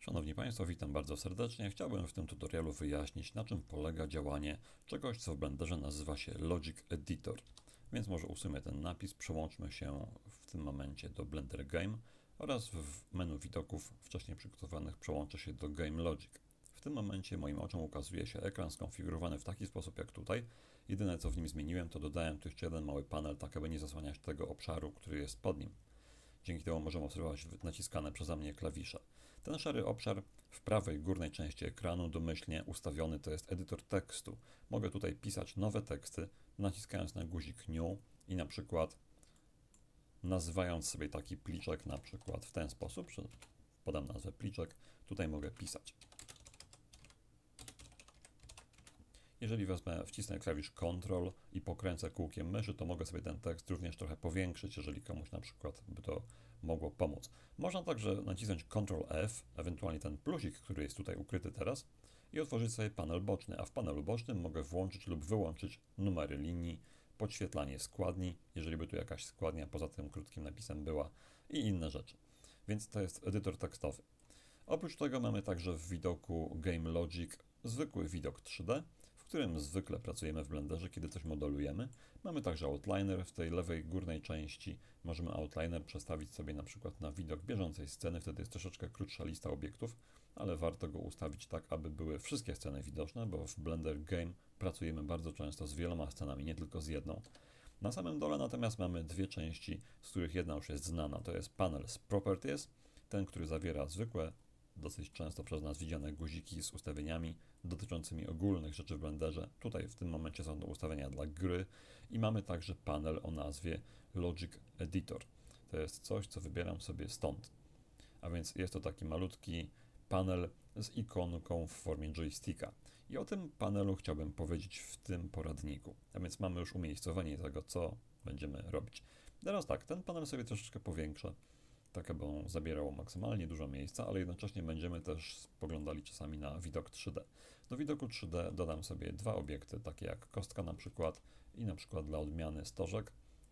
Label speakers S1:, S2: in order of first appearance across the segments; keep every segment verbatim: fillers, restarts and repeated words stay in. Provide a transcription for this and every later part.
S1: Szanowni Państwo, witam bardzo serdecznie. Chciałbym w tym tutorialu wyjaśnić, na czym polega działanie czegoś, co w Blenderze nazywa się Logic Editor. Więc może usuńmy ten napis, przełączmy się w tym momencie do Blender Game oraz w menu widoków wcześniej przygotowanych przełączę się do Game Logic. W tym momencie moim oczom ukazuje się ekran skonfigurowany w taki sposób jak tutaj. Jedyne co w nim zmieniłem, to dodałem tu jeszcze jeden mały panel, tak aby nie zasłaniać tego obszaru, który jest pod nim. Dzięki temu możemy obserwować naciskane przeze mnie klawisze. Ten szary obszar w prawej górnej części ekranu domyślnie ustawiony to jest edytor tekstu. Mogę tutaj pisać nowe teksty, naciskając na guzik New i na przykład nazywając sobie taki pliczek na przykład w ten sposób, że podam nazwę pliczek, tutaj mogę pisać. Jeżeli wezmę, wcisnę klawisz Ctrl i pokręcę kółkiem myszy, to mogę sobie ten tekst również trochę powiększyć, jeżeli komuś na przykład by to mogło pomóc. Można także nacisnąć Ctrl F, ewentualnie ten plusik, który jest tutaj ukryty teraz i otworzyć sobie panel boczny, a w panelu bocznym mogę włączyć lub wyłączyć numery linii, podświetlanie składni, jeżeli by tu jakaś składnia poza tym krótkim napisem była i inne rzeczy. Więc to jest edytor tekstowy. Oprócz tego mamy także w widoku Game Logic zwykły widok trzy D, w którym zwykle pracujemy w Blenderze, kiedy coś modelujemy. Mamy także outliner w tej lewej górnej części. Możemy outliner przestawić sobie na przykład na widok bieżącej sceny, wtedy jest troszeczkę krótsza lista obiektów, ale warto go ustawić tak, aby były wszystkie sceny widoczne, bo w Blender Game pracujemy bardzo często z wieloma scenami, nie tylko z jedną. Na samym dole natomiast mamy dwie części, z których jedna już jest znana. To jest panel z Properties, ten, który zawiera zwykłe, dosyć często przez nas widziane guziki z ustawieniami dotyczącymi ogólnych rzeczy w Blenderze. Tutaj w tym momencie są to ustawienia dla gry i mamy także panel o nazwie Logic Editor. To jest coś, co wybieram sobie stąd. A więc jest to taki malutki panel z ikonką w formie joysticka. I o tym panelu chciałbym powiedzieć w tym poradniku. A więc mamy już umiejscowienie tego, co będziemy robić. Teraz tak, ten panel sobie troszeczkę powiększę, tak aby on zabierał maksymalnie dużo miejsca, ale jednocześnie będziemy też spoglądali czasami na widok trzy D. Do widoku trzy D dodam sobie dwa obiekty, takie jak kostka na przykład i na przykład dla odmiany stożek.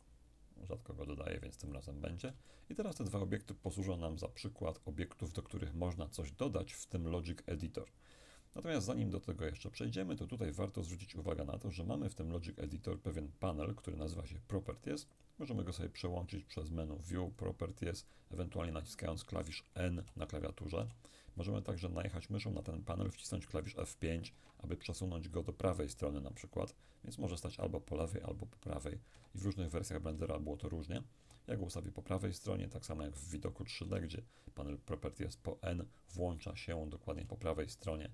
S1: Rzadko go dodaję, więc tym razem będzie. I teraz te dwa obiekty posłużą nam za przykład obiektów, do których można coś dodać w tym Logic Editor. Natomiast zanim do tego jeszcze przejdziemy, to tutaj warto zwrócić uwagę na to, że mamy w tym Logic Editor pewien panel, który nazywa się Properties. Możemy go sobie przełączyć przez menu View, Properties, ewentualnie naciskając klawisz N na klawiaturze. Możemy także najechać myszą na ten panel, wcisnąć klawisz F pięć, aby przesunąć go do prawej strony na przykład, więc może stać albo po lewej, albo po prawej. I w różnych wersjach Blendera było to różnie. Ja go ustawię po prawej stronie, tak samo jak w widoku trzy D, gdzie panel Properties po N włącza się dokładnie po prawej stronie.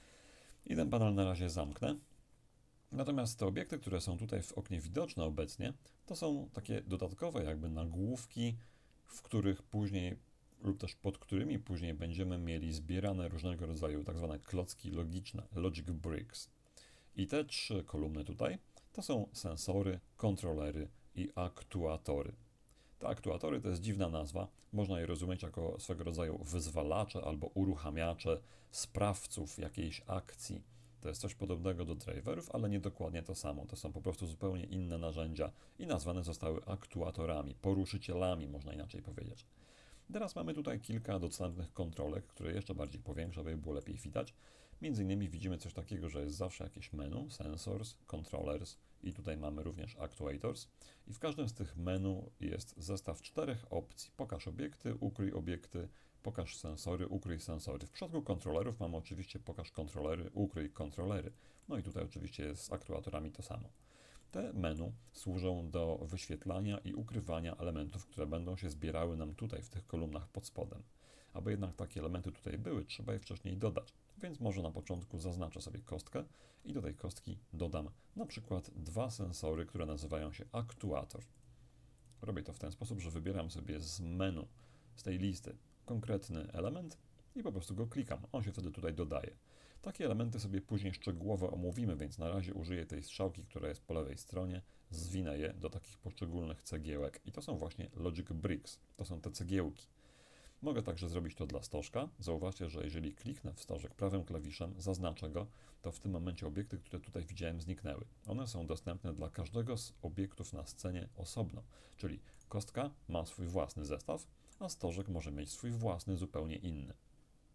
S1: I ten panel na razie zamknę. Natomiast te obiekty, które są tutaj w oknie widoczne obecnie, to są takie dodatkowe jakby nagłówki, w których później lub też pod którymi później będziemy mieli zbierane różnego rodzaju tak zwane klocki logiczne, logic bricks. I te trzy kolumny tutaj to są sensory, kontrolery i aktuatory. Te aktuatory to jest dziwna nazwa, można je rozumieć jako swego rodzaju wyzwalacze albo uruchamiacze sprawców jakiejś akcji. To jest coś podobnego do driverów, ale nie dokładnie to samo. To są po prostu zupełnie inne narzędzia i nazwane zostały aktuatorami, poruszycielami, można inaczej powiedzieć. Teraz mamy tutaj kilka dostępnych kontrolek, które jeszcze bardziej powiększę, aby było lepiej widać. Między innymi widzimy coś takiego, że jest zawsze jakieś menu, Sensors, Controllers i tutaj mamy również Actuators. I w każdym z tych menu jest zestaw czterech opcji. Pokaż obiekty, ukryj obiekty, pokaż sensory, ukryj sensory. W przypadku kontrolerów mamy oczywiście pokaż kontrolery, ukryj kontrolery. No i tutaj oczywiście jest z aktuatorami to samo. Te menu służą do wyświetlania i ukrywania elementów, które będą się zbierały nam tutaj w tych kolumnach pod spodem. Aby jednak takie elementy tutaj były, trzeba je wcześniej dodać. Więc może na początku zaznaczę sobie kostkę i do tej kostki dodam na przykład dwa sensory, które nazywają się aktuator. Robię to w ten sposób, że wybieram sobie z menu, z tej listy konkretny element i po prostu go klikam. On się wtedy tutaj dodaje. Takie elementy sobie później szczegółowo omówimy, więc na razie użyję tej strzałki, która jest po lewej stronie, zwinę je do takich poszczególnych cegiełek i to są właśnie Logic Bricks, to są te cegiełki. Mogę także zrobić to dla stożka. Zauważcie, że jeżeli kliknę w stożek prawym klawiszem, zaznaczę go, to w tym momencie obiekty, które tutaj widziałem, zniknęły. One są dostępne dla każdego z obiektów na scenie osobno, czyli kostka ma swój własny zestaw, a stożek może mieć swój własny, zupełnie inny.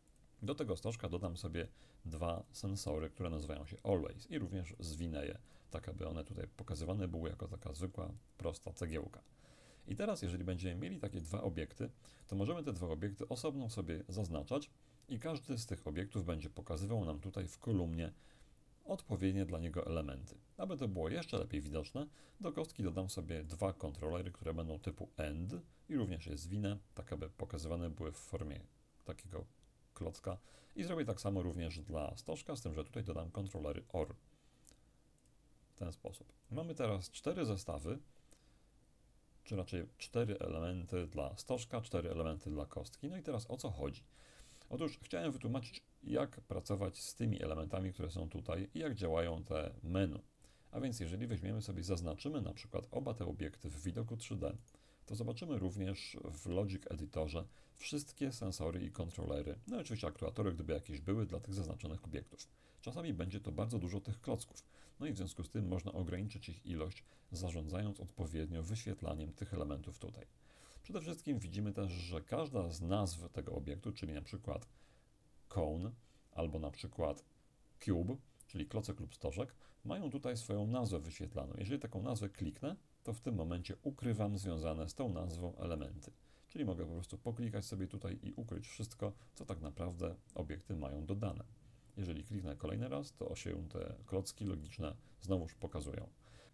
S1: Do tego stożka dodam sobie dwa sensory, które nazywają się always i również zwinę je, tak aby one tutaj pokazywane były jako taka zwykła, prosta cegiełka. I teraz, jeżeli będziemy mieli takie dwa obiekty, to możemy te dwa obiekty osobno sobie zaznaczać i każdy z tych obiektów będzie pokazywał nam tutaj w kolumnie odpowiednie dla niego elementy. Aby to było jeszcze lepiej widoczne, do kostki dodam sobie dwa kontrolery, które będą typu AND i również je zwinę, tak aby pokazywane były w formie takiego klocka i zrobię tak samo również dla stożka, z tym, że tutaj dodam kontrolery OR. W ten sposób. Mamy teraz cztery zestawy, czy raczej cztery elementy dla stożka, cztery elementy dla kostki. No i teraz o co chodzi? Otóż chciałem wytłumaczyć, jak pracować z tymi elementami, które są tutaj i jak działają te menu. A więc jeżeli weźmiemy sobie, zaznaczymy na przykład oba te obiekty w widoku trzy D, to zobaczymy również w Logic Editorze wszystkie sensory i kontrolery, no i oczywiście aktuatory, gdyby jakieś były dla tych zaznaczonych obiektów. Czasami będzie to bardzo dużo tych klocków, no i w związku z tym można ograniczyć ich ilość, zarządzając odpowiednio wyświetlaniem tych elementów tutaj. Przede wszystkim widzimy też, że każda z nazw tego obiektu, czyli na przykład cone albo na przykład cube, czyli klocek lub stożek, mają tutaj swoją nazwę wyświetlaną. Jeżeli taką nazwę kliknę, to w tym momencie ukrywam związane z tą nazwą elementy. Czyli mogę po prostu poklikać sobie tutaj i ukryć wszystko, co tak naprawdę obiekty mają dodane. Jeżeli kliknę kolejny raz, to się te klocki logiczne znowuż pokazują.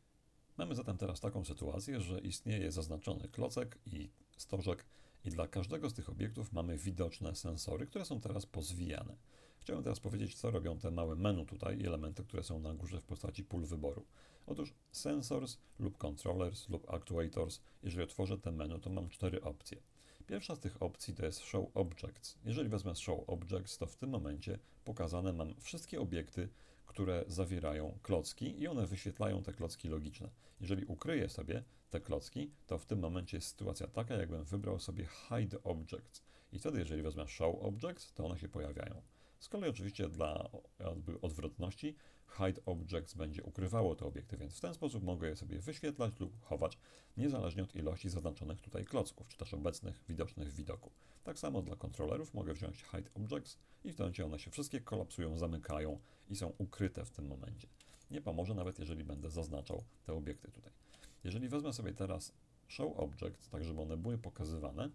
S1: Mamy zatem teraz taką sytuację, że istnieje zaznaczony klocek i stożek i dla każdego z tych obiektów mamy widoczne sensory, które są teraz pozwijane. Chciałem teraz powiedzieć, co robią te małe menu tutaj i elementy, które są na górze w postaci pól wyboru. Otóż sensors lub controllers lub actuators, jeżeli otworzę te menu, to mam cztery opcje. Pierwsza z tych opcji to jest Show Objects. Jeżeli wezmę Show Objects, to w tym momencie pokazane mam wszystkie obiekty, które zawierają klocki i one wyświetlają te klocki logiczne. Jeżeli ukryję sobie te klocki, to w tym momencie jest sytuacja taka, jakbym wybrał sobie Hide Objects. I wtedy, jeżeli wezmę Show Objects, to one się pojawiają. Z kolei oczywiście dla jakby odwrotności Hide Objects będzie ukrywało te obiekty, więc w ten sposób mogę je sobie wyświetlać lub chować, niezależnie od ilości zaznaczonych tutaj klocków, czy też obecnych, widocznych w widoku. Tak samo dla kontrolerów mogę wziąć Hide Objects i w tym momencie one się wszystkie kolapsują, zamykają i są ukryte w tym momencie. Nie pomoże nawet, jeżeli będę zaznaczał te obiekty tutaj. Jeżeli wezmę sobie teraz Show Objects, tak żeby one były pokazywane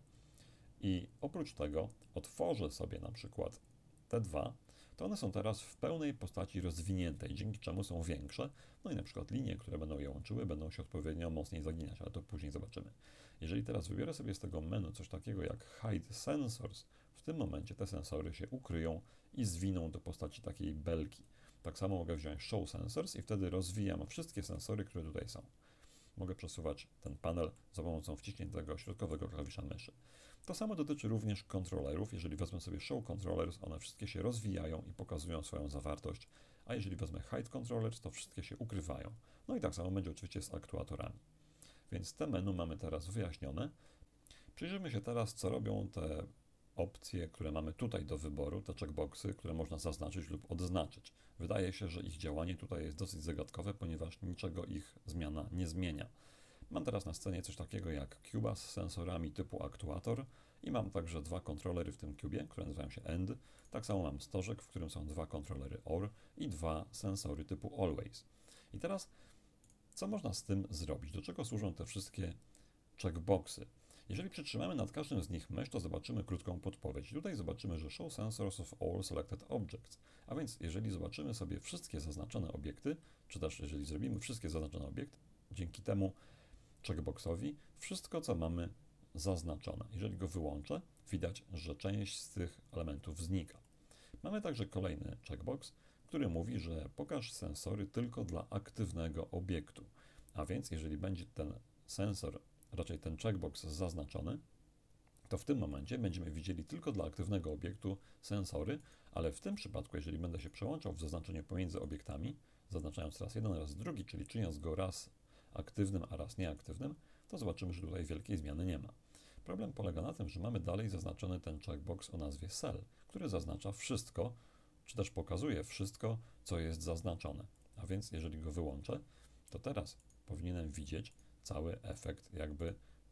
S1: i oprócz tego otworzę sobie na przykład te dwa, to one są teraz w pełnej postaci rozwiniętej, dzięki czemu są większe, no i na przykład linie, które będą je łączyły, będą się odpowiednio mocniej zaginać, ale to później zobaczymy. Jeżeli teraz wybiorę sobie z tego menu coś takiego jak Hide Sensors, w tym momencie te sensory się ukryją i zwiną do postaci takiej belki. Tak samo mogę wziąć Show Sensors i wtedy rozwijam wszystkie sensory, które tutaj są. Mogę przesuwać ten panel za pomocą wciśniętego środkowego klawisza myszy. To samo dotyczy również kontrolerów. Jeżeli wezmę sobie Show Controllers, one wszystkie się rozwijają i pokazują swoją zawartość, a jeżeli wezmę Hide Controllers, to wszystkie się ukrywają. No i tak samo będzie oczywiście z aktuatorami. Więc te menu mamy teraz wyjaśnione. Przyjrzyjmy się teraz, co robią te opcje, które mamy tutaj do wyboru, te checkboxy, które można zaznaczyć lub odznaczyć. Wydaje się, że ich działanie tutaj jest dosyć zagadkowe, ponieważ niczego ich zmiana nie zmienia. Mam teraz na scenie coś takiego jak cuba z sensorami typu aktuator i mam także dwa kontrolery w tym cubie, które nazywają się AND. Tak samo mam stożek, w którym są dwa kontrolery OR i dwa sensory typu always. I teraz, co można z tym zrobić? Do czego służą te wszystkie checkboxy? Jeżeli przytrzymamy nad każdym z nich mysz, to zobaczymy krótką podpowiedź. Tutaj zobaczymy, że Show Sensors of All Selected Objects. A więc jeżeli zobaczymy sobie wszystkie zaznaczone obiekty, czy też jeżeli zrobimy wszystkie zaznaczone obiekty, dzięki temu checkboxowi wszystko, co mamy zaznaczone. Jeżeli go wyłączę, widać, że część z tych elementów znika. Mamy także kolejny checkbox, który mówi, że pokaż sensory tylko dla aktywnego obiektu. A więc jeżeli będzie ten sensor, raczej ten checkbox zaznaczony, to w tym momencie będziemy widzieli tylko dla aktywnego obiektu sensory, ale w tym przypadku, jeżeli będę się przełączał w zaznaczeniu pomiędzy obiektami, zaznaczając raz jeden, raz drugi, czyli czyniąc go raz aktywnym, a raz nieaktywnym, to zobaczymy, że tutaj wielkiej zmiany nie ma. Problem polega na tym, że mamy dalej zaznaczony ten checkbox o nazwie Cell, który zaznacza wszystko, czy też pokazuje wszystko, co jest zaznaczone. A więc jeżeli go wyłączę, to teraz powinienem widzieć cały efekt jakby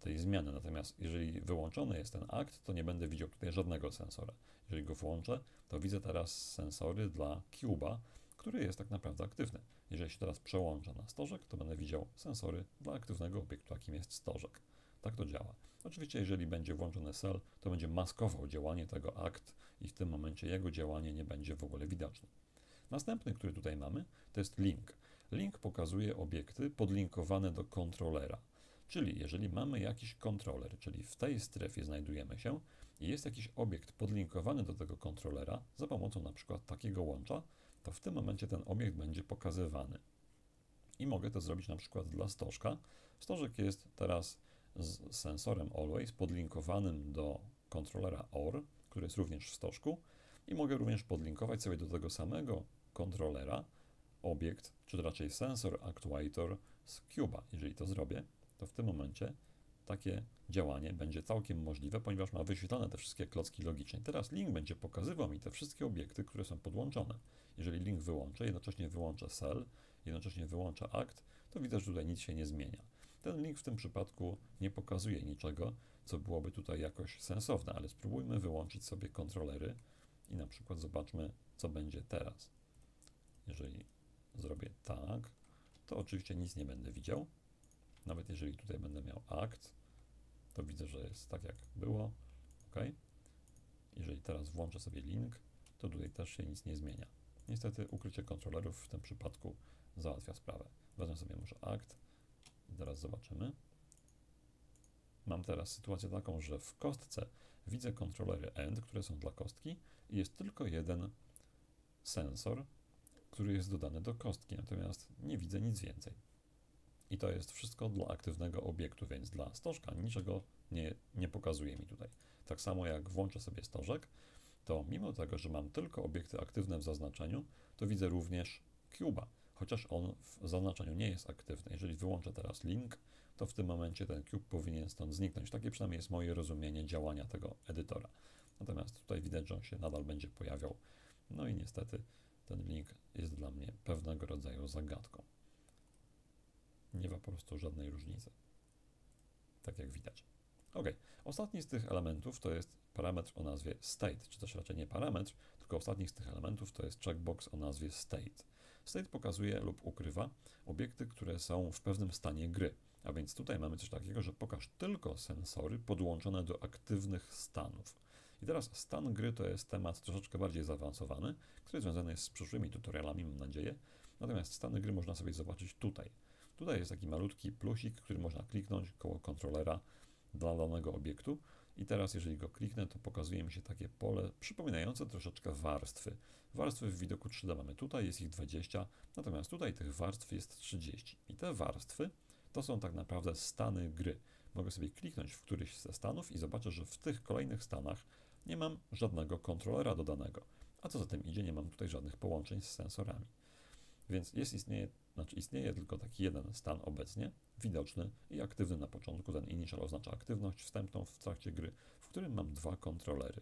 S1: tej zmiany. Natomiast jeżeli wyłączony jest ten akt, to nie będę widział tutaj żadnego sensora. Jeżeli go włączę, to widzę teraz sensory dla cube'a, który jest tak naprawdę aktywny. Jeżeli się teraz przełączę na stożek, to będę widział sensory dla aktywnego obiektu, jakim jest stożek. Tak to działa. Oczywiście, jeżeli będzie włączony cell, to będzie maskował działanie tego akt i w tym momencie jego działanie nie będzie w ogóle widoczne. Następny, który tutaj mamy, to jest link. Link pokazuje obiekty podlinkowane do kontrolera. Czyli jeżeli mamy jakiś kontroler, czyli w tej strefie znajdujemy się i jest jakiś obiekt podlinkowany do tego kontrolera za pomocą na przykład takiego łącza, to w tym momencie ten obiekt będzie pokazywany. I mogę to zrobić na przykład dla stożka. Stożek jest teraz z sensorem Always podlinkowanym do kontrolera O R, który jest również w stożku i mogę również podlinkować sobie do tego samego kontrolera obiekt, czy raczej sensor actuator z cube'a. Jeżeli to zrobię, to w tym momencie takie działanie będzie całkiem możliwe, ponieważ ma wyświetlone te wszystkie klocki logiczne. I teraz link będzie pokazywał mi te wszystkie obiekty, które są podłączone. Jeżeli link wyłączę, jednocześnie wyłączę cell, jednocześnie wyłączę akt, to widzę, że tutaj nic się nie zmienia. Ten link w tym przypadku nie pokazuje niczego, co byłoby tutaj jakoś sensowne, ale spróbujmy wyłączyć sobie kontrolery i na przykład zobaczmy, co będzie teraz. Jeżeli zrobię tak, to oczywiście nic nie będę widział. Nawet jeżeli tutaj będę miał akt, to widzę, że jest tak jak było. OK. Jeżeli teraz włączę sobie link, to tutaj też się nic nie zmienia. Niestety ukrycie kontrolerów w tym przypadku załatwia sprawę. Wezmę sobie może akt i teraz zobaczymy. Mam teraz sytuację taką, że w kostce widzę kontrolery end, które są dla kostki i jest tylko jeden sensor, który jest dodany do kostki, natomiast nie widzę nic więcej. I to jest wszystko dla aktywnego obiektu, więc dla stożka niczego nie, nie pokazuje mi tutaj. Tak samo jak włączę sobie stożek, to mimo tego, że mam tylko obiekty aktywne w zaznaczeniu, to widzę również cube'a, chociaż on w zaznaczeniu nie jest aktywny. Jeżeli wyłączę teraz link, to w tym momencie ten cube powinien stąd zniknąć. Takie przynajmniej jest moje rozumienie działania tego edytora. Natomiast tutaj widać, że on się nadal będzie pojawiał. No i niestety ten link jest dla mnie pewnego rodzaju zagadką. Nie ma po prostu żadnej różnicy. Tak jak widać. Ok, ostatni z tych elementów to jest parametr o nazwie state, czy też raczej nie parametr, tylko ostatni z tych elementów to jest checkbox o nazwie state. State pokazuje lub ukrywa obiekty, które są w pewnym stanie gry. A więc tutaj mamy coś takiego, że pokaż tylko sensory podłączone do aktywnych stanów. I teraz stan gry to jest temat troszeczkę bardziej zaawansowany, który związany jest z przyszłymi tutorialami, mam nadzieję. Natomiast stany gry można sobie zobaczyć tutaj. Tutaj jest taki malutki plusik, który można kliknąć koło kontrolera dla danego obiektu. I teraz, jeżeli go kliknę, to pokazuje mi się takie pole przypominające troszeczkę warstwy. Warstwy w widoku trzy D mamy tutaj, jest ich dwadzieścia, natomiast tutaj tych warstw jest trzydzieści. I te warstwy to są tak naprawdę stany gry. Mogę sobie kliknąć w któryś ze stanów i zobaczę, że w tych kolejnych stanach nie mam żadnego kontrolera dodanego. A co za tym idzie, nie mam tutaj żadnych połączeń z sensorami. Więc jest, istnieje, znaczy istnieje tylko taki jeden stan obecnie, widoczny i aktywny na początku. Ten initial oznacza aktywność wstępną w trakcie gry, w którym mam dwa kontrolery.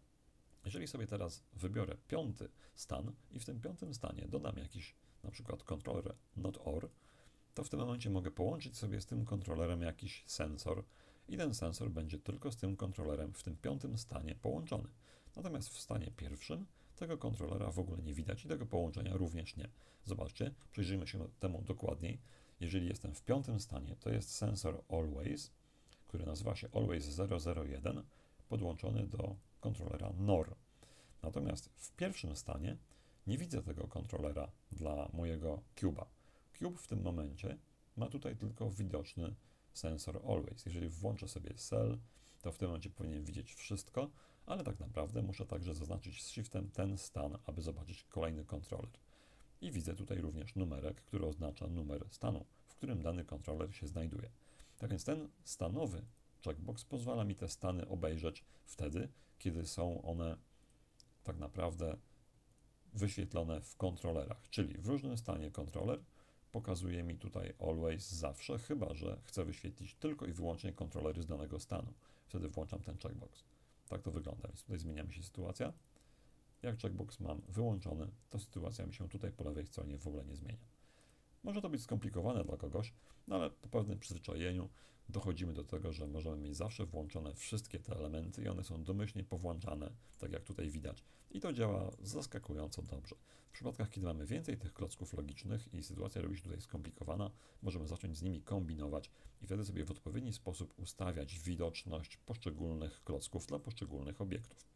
S1: Jeżeli sobie teraz wybiorę piąty stan i w tym piątym stanie dodam jakiś na przykład kontroler not or, to w tym momencie mogę połączyć sobie z tym kontrolerem jakiś sensor i ten sensor będzie tylko z tym kontrolerem w tym piątym stanie połączony. Natomiast w stanie pierwszym tego kontrolera w ogóle nie widać i tego połączenia również nie. Zobaczcie, przyjrzyjmy się temu dokładniej. Jeżeli jestem w piątym stanie, to jest sensor Always, który nazywa się Always zero zero jeden, podłączony do kontrolera N O R. Natomiast w pierwszym stanie nie widzę tego kontrolera dla mojego cube'a. Cube w tym momencie ma tutaj tylko widoczny sensor Always. Jeżeli włączę sobie cell, to w tym momencie powinien widzieć wszystko, ale tak naprawdę muszę także zaznaczyć z shiftem ten stan, aby zobaczyć kolejny kontroler. I widzę tutaj również numerek, który oznacza numer stanu, w którym dany kontroler się znajduje. Tak więc ten stanowy checkbox pozwala mi te stany obejrzeć wtedy, kiedy są one tak naprawdę wyświetlone w kontrolerach, czyli w różnym stanie kontroler pokazuje mi tutaj always zawsze, chyba że chcę wyświetlić tylko i wyłącznie kontrolery z danego stanu. Wtedy włączam ten checkbox. Tak to wygląda, więc tutaj zmienia mi się sytuacja. Jak checkbox mam wyłączony, to sytuacja mi się tutaj po lewej stronie w ogóle nie zmienia. Może to być skomplikowane dla kogoś, no ale po pewnym przyzwyczajeniu dochodzimy do tego, że możemy mieć zawsze włączone wszystkie te elementy i one są domyślnie powłączane, tak jak tutaj widać. I to działa zaskakująco dobrze. W przypadkach, kiedy mamy więcej tych klocków logicznych i sytuacja robi się tutaj skomplikowana, możemy zacząć z nimi kombinować i wtedy sobie w odpowiedni sposób ustawiać widoczność poszczególnych klocków dla poszczególnych obiektów.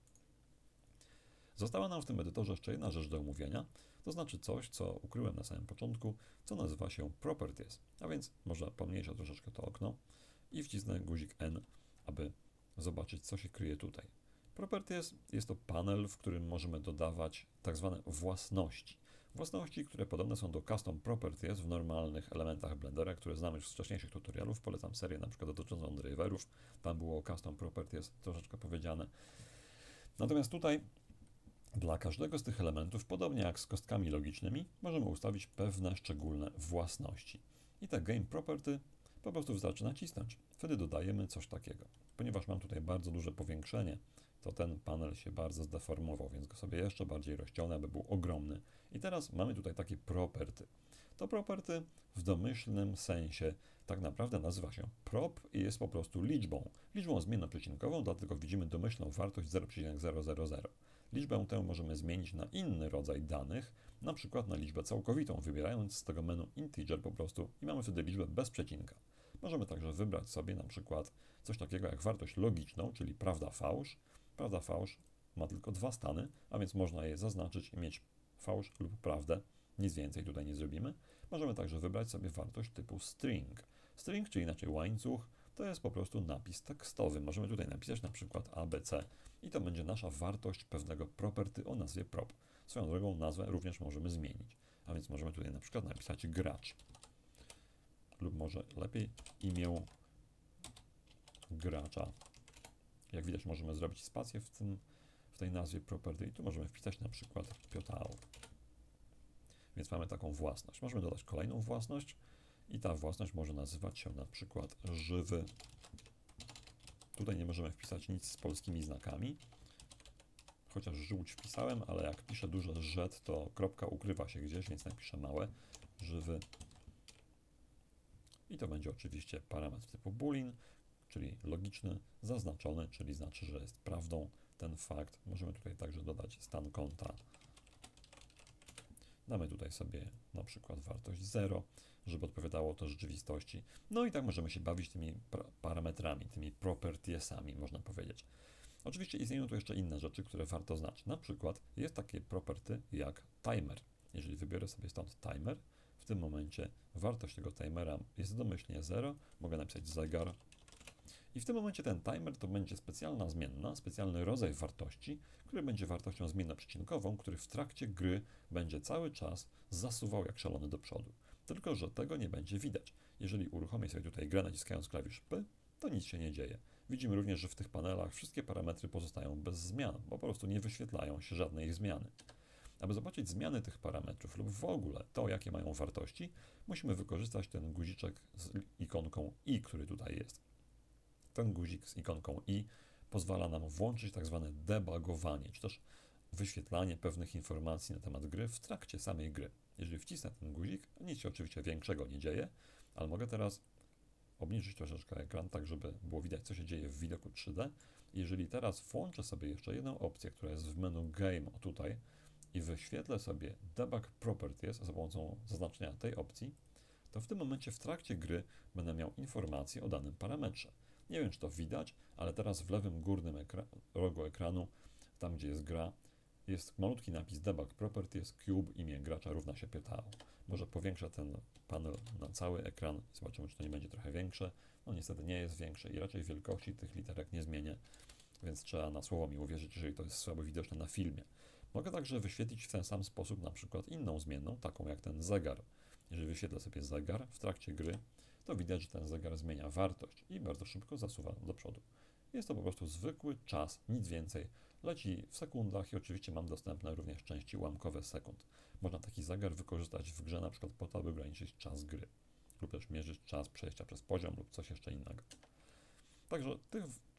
S1: Została nam w tym edytorze jeszcze jedna rzecz do omówienia, to znaczy coś, co ukryłem na samym początku, co nazywa się Properties. A więc może pomniejszę troszeczkę to okno i wcisnę guzik N, aby zobaczyć, co się kryje tutaj. Properties jest to panel, w którym możemy dodawać tak zwane własności. Własności, które podobne są do Custom Properties w normalnych elementach Blendera, które znamy już z wcześniejszych tutorialów. Polecam serię na przykład dotyczącą driverów. Tam było o Custom Properties troszeczkę powiedziane. Natomiast tutaj dla każdego z tych elementów, podobnie jak z kostkami logicznymi, możemy ustawić pewne szczególne własności. I te Game Property po prostu wystarczy nacisnąć. Wtedy dodajemy coś takiego. Ponieważ mam tutaj bardzo duże powiększenie, to ten panel się bardzo zdeformował, więc go sobie jeszcze bardziej rozciągnę, aby był ogromny. I teraz mamy tutaj takie property. To property w domyślnym sensie tak naprawdę nazywa się prop i jest po prostu liczbą. Liczbą zmiennoprzycinkową, dlatego widzimy domyślną wartość zero przecinek zero zero zero. Liczbę tę możemy zmienić na inny rodzaj danych, na przykład na liczbę całkowitą, wybierając z tego menu integer po prostu i mamy wtedy liczbę bez przecinka. Możemy także wybrać sobie na przykład coś takiego jak wartość logiczną, czyli prawda fałsz. Prawda fałsz ma tylko dwa stany, a więc można je zaznaczyć i mieć fałsz lub prawdę. Nic więcej tutaj nie zrobimy. Możemy także wybrać sobie wartość typu string. String, czyli inaczej łańcuch, to jest po prostu napis tekstowy. Możemy tutaj napisać na przykład A B C i to będzie nasza wartość pewnego property o nazwie prop. Swoją drogą nazwę również możemy zmienić. A więc możemy tutaj na przykład napisać gracz. Lub może lepiej imię gracza. Jak widać, możemy zrobić spację w, tym, w tej nazwie property i tu możemy wpisać na przykład Piotr. Więc mamy taką własność. Możemy dodać kolejną własność i ta własność może nazywać się na przykład żywy. Tutaj nie możemy wpisać nic z polskimi znakami, chociaż żółć wpisałem, ale jak piszę duże Z, to kropka ukrywa się gdzieś, więc napiszę małe żywy. I to będzie oczywiście parametr typu boolean, czyli logiczny, zaznaczony, czyli znaczy, że jest prawdą ten fakt. Możemy tutaj także dodać stan konta. Damy tutaj sobie na przykład wartość zero, żeby odpowiadało to rzeczywistości. No i tak możemy się bawić tymi parametrami, tymi propertiesami, można powiedzieć. Oczywiście istnieją tu jeszcze inne rzeczy, które warto znać. Na przykład jest takie property jak timer. Jeżeli wybiorę sobie stąd timer, w tym momencie wartość tego timera jest domyślnie zero, mogę napisać zegar. I w tym momencie ten timer to będzie specjalna zmienna, specjalny rodzaj wartości, który będzie wartością zmiennoprzycinkową, który w trakcie gry będzie cały czas zasuwał jak szalony do przodu. Tylko że tego nie będzie widać. Jeżeli uruchomię sobie tutaj grę naciskając klawisz P, to nic się nie dzieje. Widzimy również, że w tych panelach wszystkie parametry pozostają bez zmian, bo po prostu nie wyświetlają się żadnej ich zmiany. Aby zobaczyć zmiany tych parametrów lub w ogóle to, jakie mają wartości, musimy wykorzystać ten guziczek z ikonką i, który tutaj jest. Ten guzik z ikonką i pozwala nam włączyć tak zwane debugowanie, czy też wyświetlanie pewnych informacji na temat gry w trakcie samej gry. Jeżeli wcisnę ten guzik, nic się oczywiście większego nie dzieje, ale mogę teraz obniżyć troszeczkę ekran, tak żeby było widać, co się dzieje w widoku trzy D. Jeżeli teraz włączę sobie jeszcze jedną opcję, która jest w menu Game, o tutaj, i wyświetlę sobie Debug Properties za pomocą zaznaczenia tej opcji, to w tym momencie w trakcie gry będę miał informację o danym parametrze. Nie wiem, czy to widać, ale teraz w lewym górnym ekra rogu ekranu, tam gdzie jest gra, jest malutki napis Debug Properties, Cube, imię gracza równa się Piotr. Może powiększę ten panel na cały ekran, zobaczymy, czy to nie będzie trochę większe. No niestety nie jest większe i raczej wielkości tych literek nie zmienię, więc trzeba na słowo mi uwierzyć, jeżeli to jest słabo widoczne na filmie. Mogę także wyświetlić w ten sam sposób na przykład inną zmienną, taką jak ten zegar. Jeżeli wyświetlę sobie zegar w trakcie gry, to widać, że ten zegar zmienia wartość i bardzo szybko zasuwa do przodu. Jest to po prostu zwykły czas, nic więcej. Leci w sekundach i oczywiście mam dostępne również części ułamkowe sekund. Można taki zegar wykorzystać w grze na przykład po to, aby ograniczyć czas gry lub też mierzyć czas przejścia przez poziom lub coś jeszcze innego. Także tych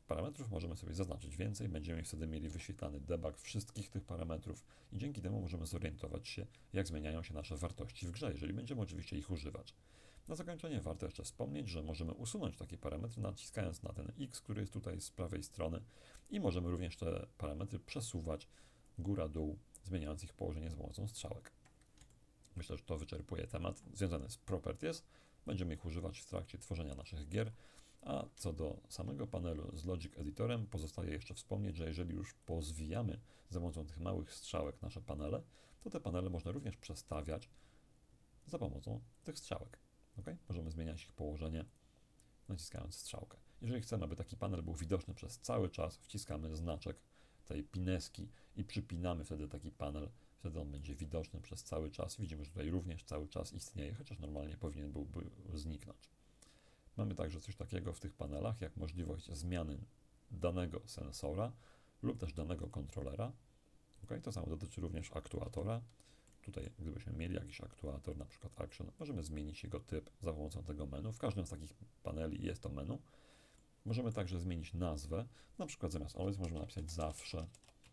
S1: parametrów możemy sobie zaznaczyć więcej, będziemy wtedy mieli wyświetlany debug wszystkich tych parametrów i dzięki temu możemy zorientować się, jak zmieniają się nasze wartości w grze, jeżeli będziemy oczywiście ich używać. Na zakończenie warto jeszcze wspomnieć, że możemy usunąć takie parametry naciskając na ten X, który jest tutaj z prawej strony i możemy również te parametry przesuwać góra-dół, zmieniając ich położenie z pomocą strzałek. Myślę, że to wyczerpuje temat związany z properties. Będziemy ich używać w trakcie tworzenia naszych gier. A co do samego panelu z Logic Editorem, pozostaje jeszcze wspomnieć, że jeżeli już pozwijamy za pomocą tych małych strzałek nasze panele, to te panele można również przestawiać za pomocą tych strzałek. Okay? Możemy zmieniać ich położenie naciskając strzałkę. Jeżeli chcemy, aby taki panel był widoczny przez cały czas, wciskamy znaczek tej pineski i przypinamy wtedy taki panel, wtedy on będzie widoczny przez cały czas. Widzimy, że tutaj również cały czas istnieje, chociaż normalnie powinien byłby zniknąć. Mamy także coś takiego w tych panelach, jak możliwość zmiany danego sensora lub też danego kontrolera. Okay? To samo dotyczy również aktuatora. Tutaj, gdybyśmy mieli jakiś aktuator, na przykład Action, możemy zmienić jego typ za pomocą tego menu. W każdym z takich paneli jest to menu. Możemy także zmienić nazwę. Na przykład zamiast always możemy napisać zawsze.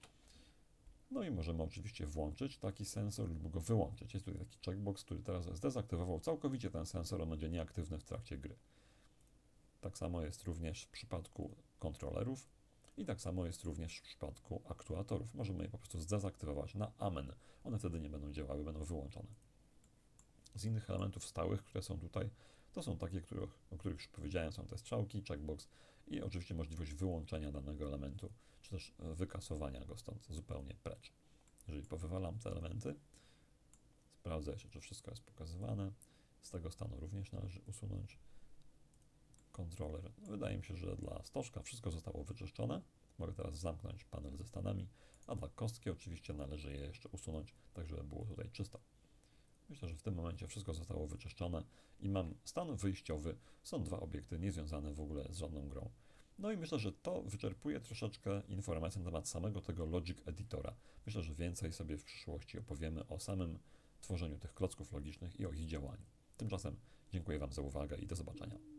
S1: No i możemy oczywiście włączyć taki sensor lub go wyłączyć. Jest tutaj taki checkbox, który teraz zdezaktywował całkowicie ten sensor, on będzie nieaktywny w trakcie gry. Tak samo jest również w przypadku kontrolerów i tak samo jest również w przypadku aktuatorów. Możemy je po prostu zdezaktywować na amen. One wtedy nie będą działały, będą wyłączone. Z innych elementów stałych, które są tutaj, to są takie, których, o których już powiedziałem, są te strzałki, checkbox i oczywiście możliwość wyłączenia danego elementu, czy też wykasowania go stąd zupełnie precz. Jeżeli powywalam te elementy, sprawdzę jeszcze, czy wszystko jest pokazywane. Z tego stanu również należy usunąć kontroler. Wydaje mi się, że dla stożka wszystko zostało wyczyszczone. Mogę teraz zamknąć panel ze stanami, a dla kostki oczywiście należy je jeszcze usunąć, tak żeby było tutaj czysto. Myślę, że w tym momencie wszystko zostało wyczyszczone i mam stan wyjściowy. Są dwa obiekty niezwiązane w ogóle z żadną grą. No i myślę, że to wyczerpuje troszeczkę informacji na temat samego tego Logic Editora. Myślę, że więcej sobie w przyszłości opowiemy o samym tworzeniu tych klocków logicznych i o ich działaniu. Tymczasem dziękuję Wam za uwagę i do zobaczenia.